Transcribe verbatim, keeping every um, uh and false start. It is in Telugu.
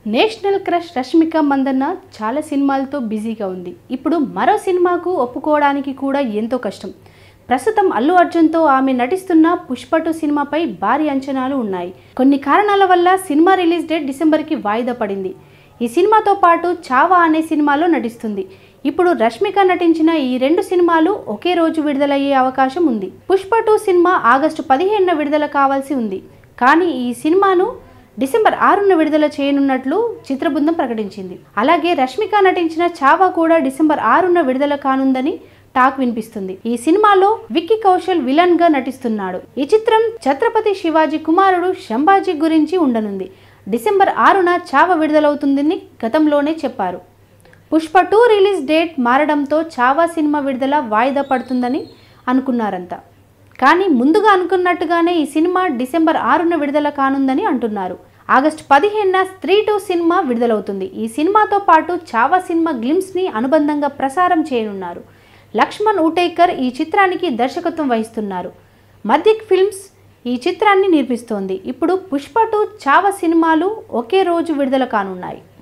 నేషనల్ క్రష్ రష్మిక మందన్న చాలా సినిమాలతో బిజీగా ఉంది. ఇప్పుడు మరో సినిమాకు ఒప్పుకోవడానికి కూడా ఎంతో కష్టం. ప్రస్తుతం అల్లు అర్జున్తో ఆమె నటిస్తున్న పుష్ప టూ సినిమాపై భారీ అంచనాలు ఉన్నాయి. కొన్ని కారణాల వల్ల సినిమా రిలీజ్ డేట్ డిసెంబర్కి వాయిదా పడింది. ఈ సినిమాతో పాటు చావా అనే సినిమాలో నటిస్తుంది. ఇప్పుడు రష్మిక నటించిన ఈ రెండు సినిమాలు ఒకే రోజు విడుదలయ్యే అవకాశం ఉంది. పుష్ప టూ సినిమా ఆగస్టు పదిహేనున విడుదల కావాల్సి ఉంది. కానీ ఈ సినిమాను డిసెంబర్ ఆరున విడుదల చేయనున్నట్లు చిత్రబృందం ప్రకటించింది. అలాగే రష్మిక నటించిన చావా కూడా డిసెంబర్ ఆరున విడుదల కానుందని టాక్ వినిపిస్తుంది. ఈ సినిమాలో విక్కీ కౌశల్ విలన్ గా నటిస్తున్నాడు. ఈ చిత్రం ఛత్రపతి శివాజీ కుమారుడు శంభాజీ గురించి ఉండనుంది. డిసెంబర్ ఆరున చావా విడుదలవుతుందని గతంలోనే చెప్పారు. పుష్ప టూ రిలీజ్ డేట్ మారడంతో చావా సినిమా విడుదల వాయిదా పడుతుందని అనుకున్నారంతా. కానీ ముందుగా అనుకున్నట్టుగానే ఈ సినిమా డిసెంబర్ ఆరున విడుదల కానుందని అంటున్నారు. ఆగస్టు పదిహేనున స్త్రీ టూ సినిమా విడుదలవుతుంది. ఈ సినిమాతో పాటు చావా సినిమా గ్లిమ్స్ ని అనుబంధంగా ప్రసారం చేయనున్నారు. లక్ష్మణ్ ఉటేకర్ ఈ చిత్రానికి దర్శకత్వం వహిస్తున్నారు. మధ్యక్ ఫిల్మ్స్ ఈ చిత్రాన్ని నిర్మిస్తోంది. ఇప్పుడు పుష్ప టూ చావా సినిమాలు ఒకే రోజు విడుదల కానున్నాయి.